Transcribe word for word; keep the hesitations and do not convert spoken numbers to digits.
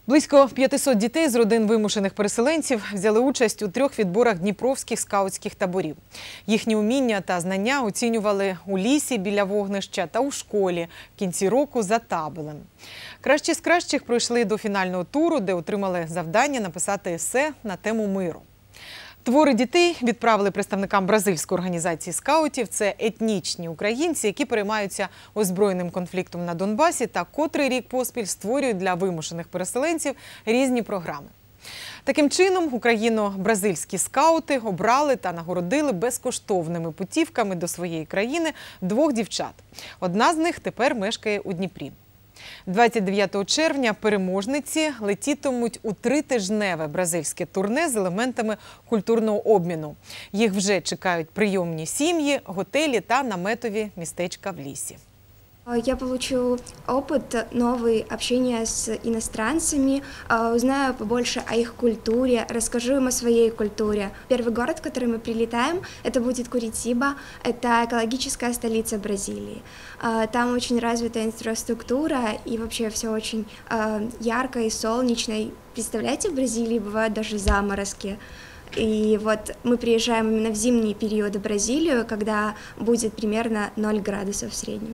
Близько п'ятисот дітей з родин вимушених переселенців взяли участь у трьох відборах дніпровських скаутських таборів. Їхні уміння та знання оцінювали у лісі біля вогнища та у школі в кінці року за табелем. Кращі з кращих пройшли до фінального туру, де отримали завдання написати есе на тему миру. Твори дітей відправили представникам бразильської організації скаутів. Це етнічні українці, які переймаються озброєним конфліктом на Донбасі та котрий рік поспіль створюють для вимушених переселенців різні програми. Таким чином, україно-бразильські скаути обрали та нагородили безкоштовними путівками до своєї країни двох дівчат. Одна з них тепер мешкає у Дніпрі. двадцять дев'ятого червня переможниці летітимуть у тритижневе бразильське турне з елементами культурного обміну. Їх вже чекають прийомні сім'ї, готелі та наметові містечка в лісі. Я получу опыт новый общения с иностранцами, узнаю побольше о их культуре, расскажу им о своей культуре. Первый город, в который мы прилетаем, это будет Куритиба, это экологическая столица Бразилии. Там очень развитая инфраструктура и вообще все очень ярко и солнечно. Представляете, в Бразилии бывают даже заморозки. И вот мы приезжаем именно в зимние периоды в Бразилию, когда будет примерно ноль градусов в среднем.